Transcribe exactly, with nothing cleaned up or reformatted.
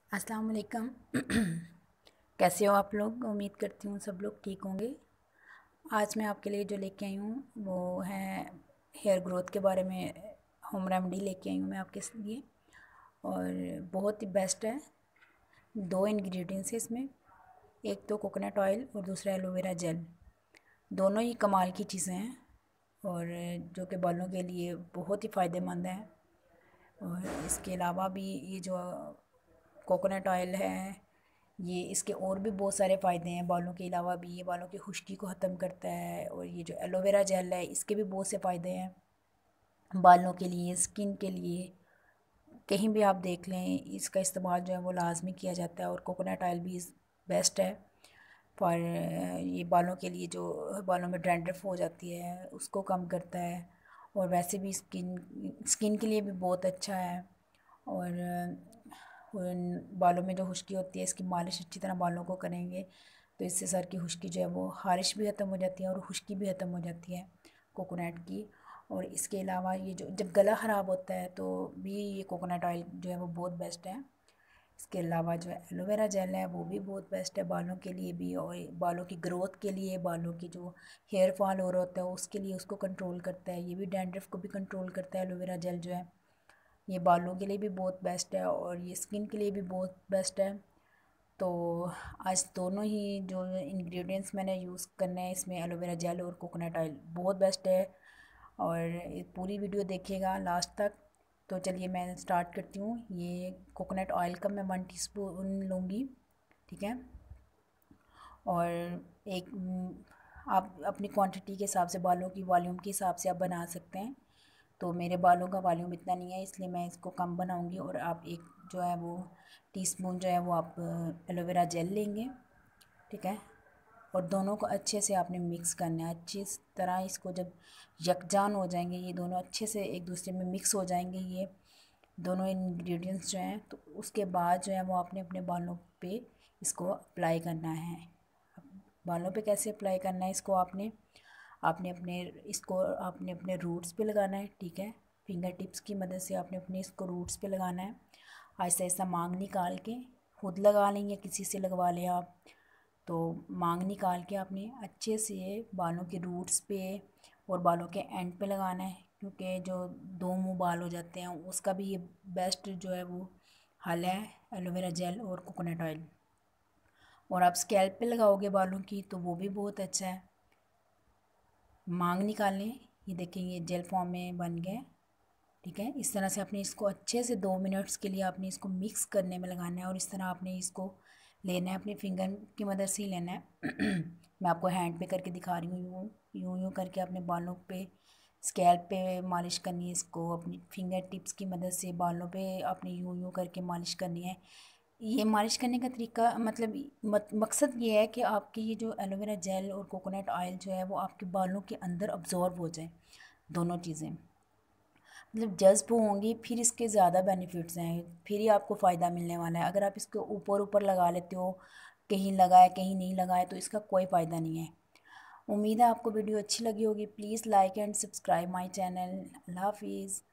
अस्सलाम वालेकुम। कैसे हो आप लोग? उम्मीद करती हूँ सब लोग ठीक होंगे। आज मैं आपके लिए जो लेके आई हूँ वो है हेयर ग्रोथ के बारे में होम रेमेडी लेके आई हूँ मैं आपके लिए, और बहुत ही बेस्ट है। दो इंग्रेडिएंट्स है इसमें, एक तो कोकोनट ऑयल और दूसरा एलोवेरा जेल। दोनों ही कमाल की चीज़ें हैं और जो कि बालों के लिए बहुत ही फ़ायदेमंद है। और इसके अलावा भी ये जो कोकोनट ऑयल है, ये इसके और भी बहुत सारे फ़ायदे हैं। बालों के अलावा भी ये बालों की खुश्की को ख़त्म करता है। और ये जो एलोवेरा जेल है इसके भी बहुत से फ़ायदे हैं बालों के लिए, स्किन के लिए। कहीं भी आप देख लें इसका इस्तेमाल जो है वो लाजमी किया जाता है। और कोकोनट ऑयल भी बेस्ट है फॉर ये बालों के लिए, जो बालों में डैंड्रफ हो जाती है उसको कम करता है। और वैसे भी स्किन स्किन के लिए भी बहुत अच्छा है। और उन बालों में जो खुश्की होती है, इसकी मालिश अच्छी तरह बालों को करेंगे तो इससे सर की खुश्की जो है वो ख़ारिश भी ख़त्म हो जाती है और खुश्की भी ख़त्म हो जाती है कोकोनट की। और इसके अलावा ये जो जब गला ख़राब होता है तो भी ये कोकोनट ऑयल जो है वो बहुत बेस्ट है। इसके अलावा जो एलोवेरा जेल है वो भी बहुत बेस्ट है बालों के लिए भी, और बालों की ग्रोथ के लिए, बालों की जो हेयर फॉल हो रहा होता है उसके लिए उसको कंट्रोल करता है। ये भी डैंड्रफ को भी कंट्रोल करता है एलोवेरा जेल जो है। ये बालों के लिए भी बहुत बेस्ट है और ये स्किन के लिए भी बहुत बेस्ट है। तो आज दोनों ही जो इंग्रेडिएंट्स मैंने यूज़ करने हैं इसमें, एलोवेरा जेल और कोकोनट ऑयल, बहुत बेस्ट है। और ये पूरी वीडियो देखिएगा लास्ट तक। तो चलिए मैं स्टार्ट करती हूँ। ये कोकोनट ऑयल का मैं वन टीस्पून लूँगी, ठीक है। और एक आप अपनी क्वांटिटी के हिसाब से, बालों की वॉल्यूम के हिसाब से आप बना सकते हैं। तो मेरे बालों का वॉल्यूम इतना नहीं है इसलिए मैं इसको कम बनाऊंगी। और आप एक जो है वो टीस्पून जो है वो आप एलोवेरा जेल लेंगे, ठीक है। और दोनों को अच्छे से आपने मिक्स करना है, अच्छी तरह इसको जब यकजान हो जाएंगे, ये दोनों अच्छे से एक दूसरे में मिक्स हो जाएंगे ये दोनों इंग्रेडिएंट्स जो हैं, तो उसके बाद जो है वो आपने अपने बालों पे इसको अप्लाई करना है। बालों पे कैसे अप्लाई करना है इसको, आपने आपने अपने इसको आपने अपने रूट्स पे लगाना है, ठीक है। फिंगर टिप्स की मदद से आपने अपने इसको रूट्स पे लगाना है। ऐसा ऐसा मांग निकाल के खुद लगा लें या किसी से लगवा लें आप। तो मांग निकाल के आपने अच्छे से बालों के रूट्स पे और बालों के एंड पे लगाना है, क्योंकि जो दो मुंह बाल हो जाते हैं उसका भी ये बेस्ट जो है वो हल है, एलोवेरा जेल और कोकोनट ऑयल। और आप स्कैल्प पे लगाओगे बालों की तो वो भी बहुत अच्छा है। मांग निकाल लें, ये देखें ये जेल फॉर्म में बन गए, ठीक है। इस तरह से आपने इसको अच्छे से दो मिनट्स के लिए आपने इसको मिक्स करने में लगाना है। और इस तरह आपने इसको लेना है, अपने फिंगर की मदद से ही लेना है। मैं आपको हैंड पे करके दिखा रही हूँ। यूँ यूँ यूँ करके अपने बालों पे, स्कैल्प पे मालिश करनी है इसको। अपनी फिंगर टिप्स की मदद से बालों पे आपने यूँ यूँ करके मालिश करनी है। ये मालिश करने का तरीका मतलब मत, मकसद ये है कि आपकी ये जो एलोवेरा जेल और कोकोनट ऑयल जो है वो आपके बालों के अंदर अब्जॉर्ब हो जाए, दोनों चीज़ें मतलब जज्ब होंगी, फिर इसके ज़्यादा बेनिफिट्स हैं, फिर ही आपको फ़ायदा मिलने वाला है। अगर आप इसको ऊपर ऊपर लगा लेते हो, कहीं लगाए कहीं नहीं लगाए, तो इसका कोई फ़ायदा नहीं है। उम्मीद है आपको वीडियो अच्छी लगी होगी। Please like and subscribe my channel. Allah हाफिज़।